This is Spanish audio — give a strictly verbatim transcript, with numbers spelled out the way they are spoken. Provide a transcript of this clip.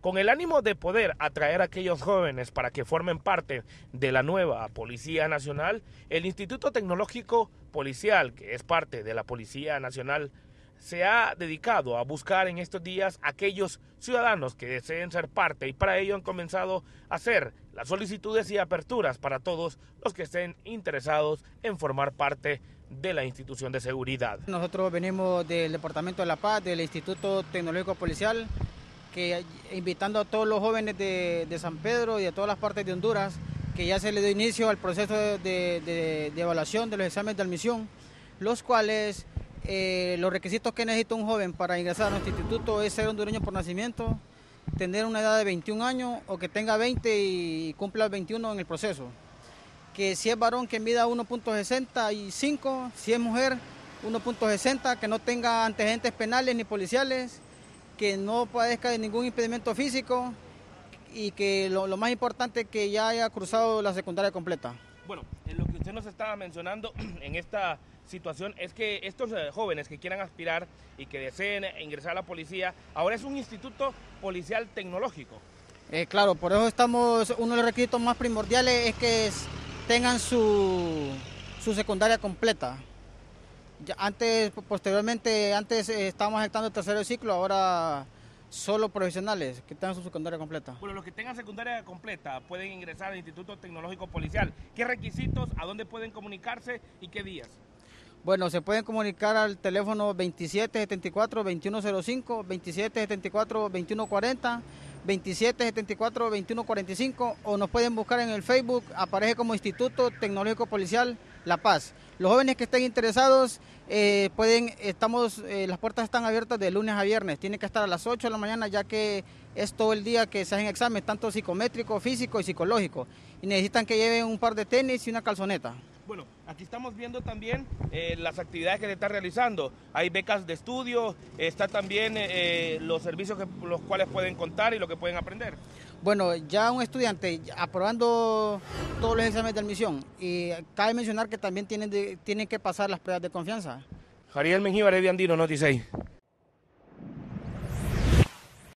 Con el ánimo de poder atraer a aquellos jóvenes para que formen parte de la nueva Policía Nacional, el Instituto Tecnológico Policial, que es parte de la Policía Nacional, se ha dedicado a buscar en estos días a aquellos ciudadanos que deseen ser parte, y para ello han comenzado a hacer las solicitudes y aperturas para todos los que estén interesados en formar parte de la institución de seguridad. Nosotros venimos del Departamento de La Paz, del Instituto Tecnológico Policial, que invitando a todos los jóvenes de, de San Pedro y de todas las partes de Honduras, que ya se le dio inicio al proceso de, de, de evaluación de los exámenes de admisión, los cuales eh, los requisitos que necesita un joven para ingresar a nuestro instituto es ser hondureño por nacimiento, tener una edad de veintiún años o que tenga veinte y cumpla veintiuno en el proceso. Que si es varón que mida uno punto sesenta y cinco, si es mujer uno punto sesenta, que no tenga antecedentes penales ni policiales, que no padezca de ningún impedimento físico y que lo, lo más importante es que ya haya cruzado la secundaria completa. Bueno, en lo que usted nos estaba mencionando en esta situación es que estos eh, jóvenes que quieran aspirar y que deseen ingresar a la policía, ahora es un instituto policial tecnológico. Eh, claro, por eso estamos, uno de los requisitos más primordiales es que es, tengan su, su secundaria completa. Ya antes, posteriormente, antes eh, estábamos aceptando el tercer ciclo, ahora solo profesionales que tengan su secundaria completa. Bueno, los que tengan secundaria completa pueden ingresar al Instituto Tecnológico Policial. ¿Qué requisitos, a dónde pueden comunicarse y qué días? Bueno, se pueden comunicar al teléfono veintisiete setenta y cuatro, veintiuno cero cinco, veintisiete setenta y cuatro, veintiuno cuarenta, veintisiete setenta y cuatro, veintiuno cuarenta y cinco, o nos pueden buscar en el Facebook, aparece como Instituto Tecnológico Policial La Paz. Los jóvenes que estén interesados, eh, pueden, estamos, eh, las puertas están abiertas de lunes a viernes, tienen que estar a las ocho de la mañana, ya que es todo el día que se hacen exámenes, tanto psicométrico, físico y psicológico, y necesitan que lleven un par de tenis y una calzoneta. Bueno, aquí estamos viendo también eh, las actividades que se están realizando. Hay becas de estudio, está también eh, los servicios que los cuales pueden contar y lo que pueden aprender. Bueno, ya un estudiante aprobando todos los exámenes de admisión, y cabe mencionar que también tienen, de, tienen que pasar las pruebas de confianza. Jariel Mengíbar, Eddie Andino, Noti seis.